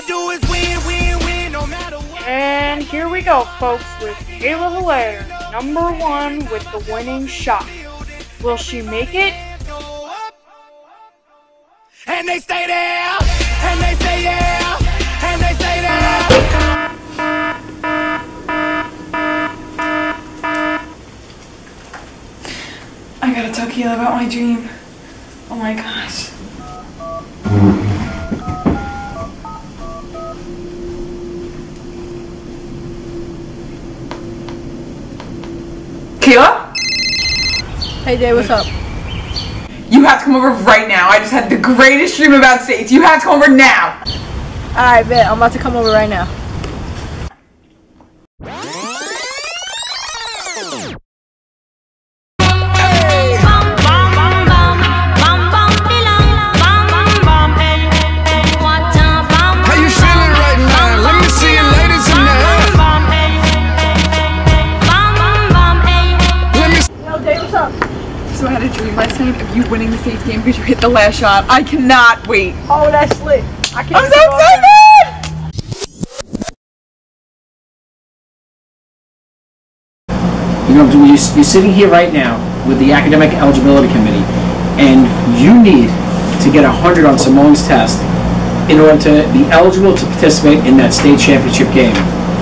do is win, win, win, no matter what. And here we go, folks, with Kaela Basketball, number 1 with the winning shot. Will she make it? And they stay there, and they say yeah, and they say there. I gotta tell Kaela about my dream. Oh my gosh. Kaela? Hey Jay, what's up? You have to come over right now. I just had the greatest dream about states. You have to come over now. Alright, bet. I'm about to come over right now. How you feeling right now? Let me see you ladies in there. Let me Yo, Jay, what's up? So I had a dream last night of you winning the states game because you hit the last shot. I cannot wait. Oh, that's lit. I'm so excited! You know, you're sitting here right now with the Academic Eligibility Committee, and you need to get 100 on Simone's test in order to be eligible to participate in that state championship game.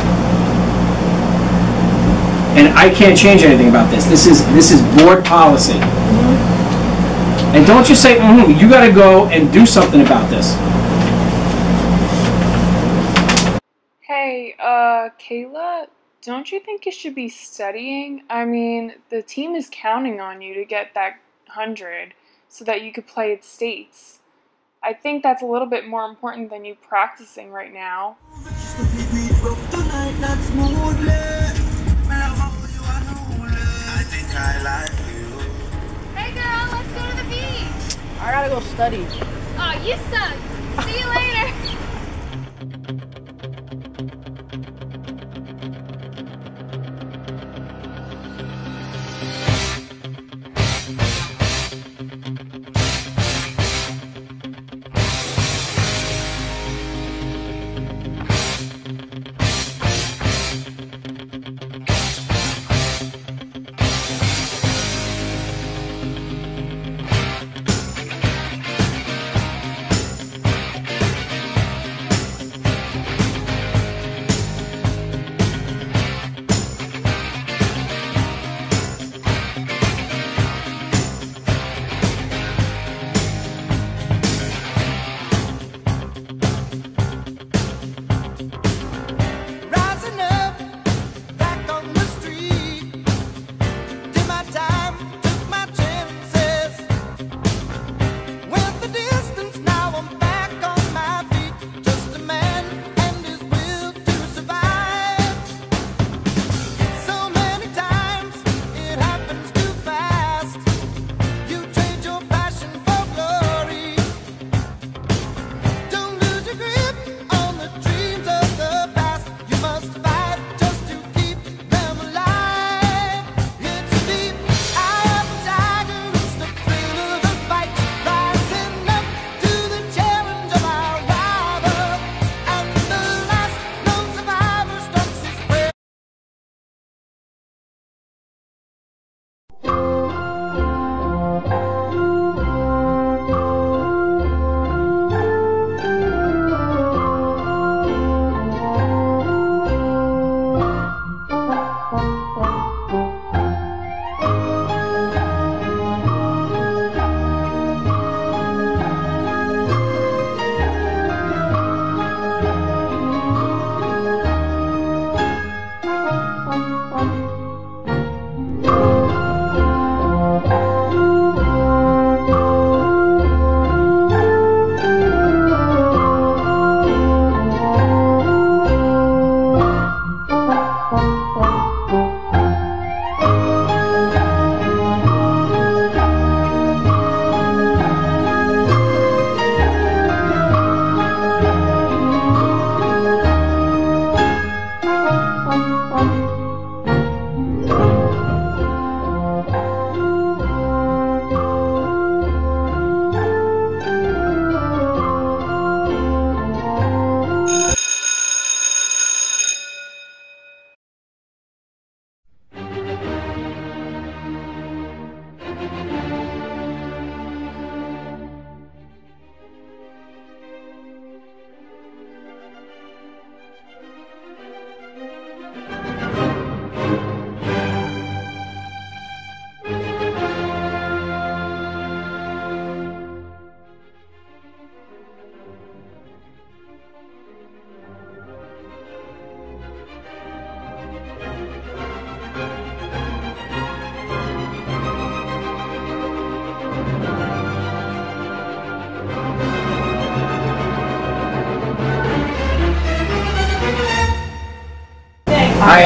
And I can't change anything about this. This is board policy. And don't just say, you got to go and do something about this. Hey, Kaela, don't you think you should be studying? I mean, the team is counting on you to get that 100 so that you could play at states. I think that's a little bit more important than you practicing right now. Hey girl, let's go to the beach. I gotta go study. Oh, you suck. See you later.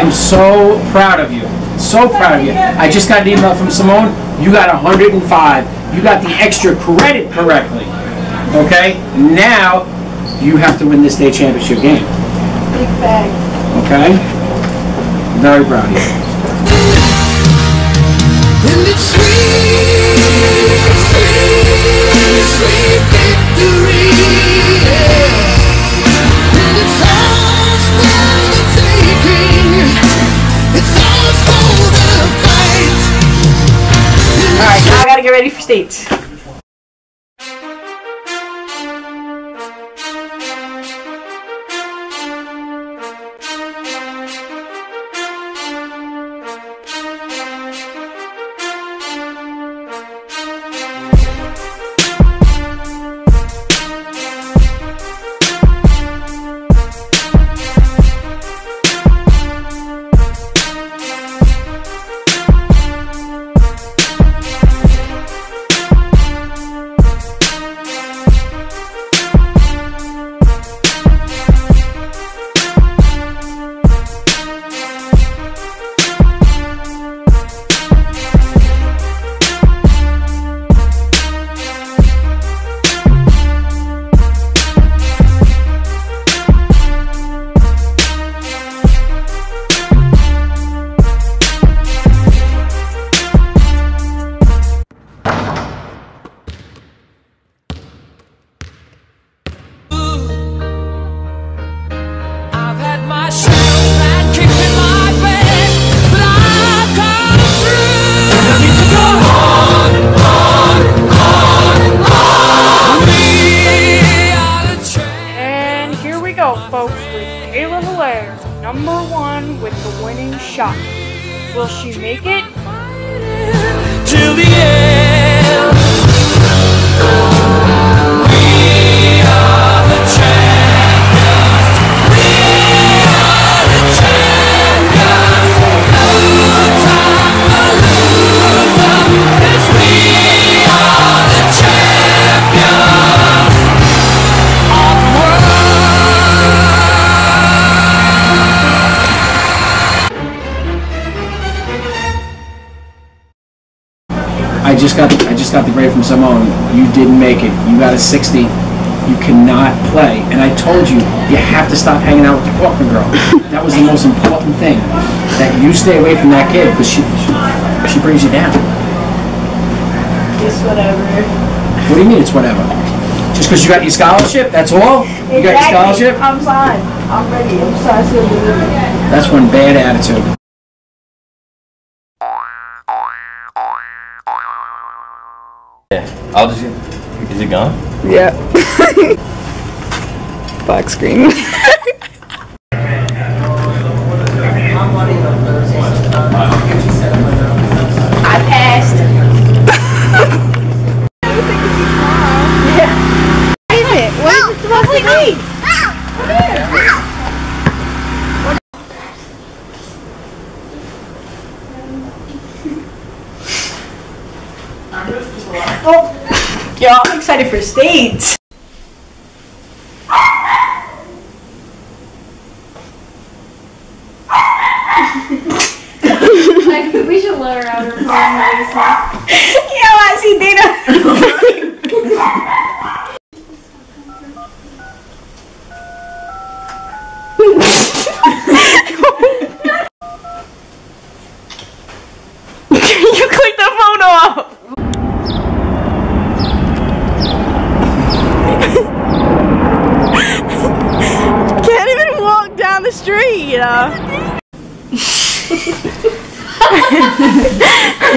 am so proud of you. So proud of you. I just got an email from Simone. You got 105. You got the extra credit correctly. Okay? Now, you have to win this state championship game. Big bag. Okay? Very proud of you. And it's sweet, sweet, sweet victory. Yeah. And it's ours for the taking. It's ours for the fight. Alright, now I gotta get ready for states. Folks, with Kaela Basketball, #1 with the winning shot. Will she make it? Till the end. We are the champions. We are the champions. No time for losers, 'cause we are the champions of the world. I just got the grade from Simone. You didn't make it. You got a 60. You cannot play. And I told you, you have to stop hanging out with the Corcoran girl. That was the most important thing. That you stay away from that kid because she brings you down. It's whatever. What do you mean it's whatever? Just because you got your scholarship? That's all? You got your scholarship? I'm signed. I'm ready. I'm signed to deliver. That's one bad attitude. Yeah, I'll just. Is it gone? Yeah. Black screen. I passed. Yeah. What is it? What is it supposed to be? Oh, yo, I'm excited for states. We should let her out of her phone. Yo, I see Dana. You clicked the photo off. Can't even walk down the street, you know.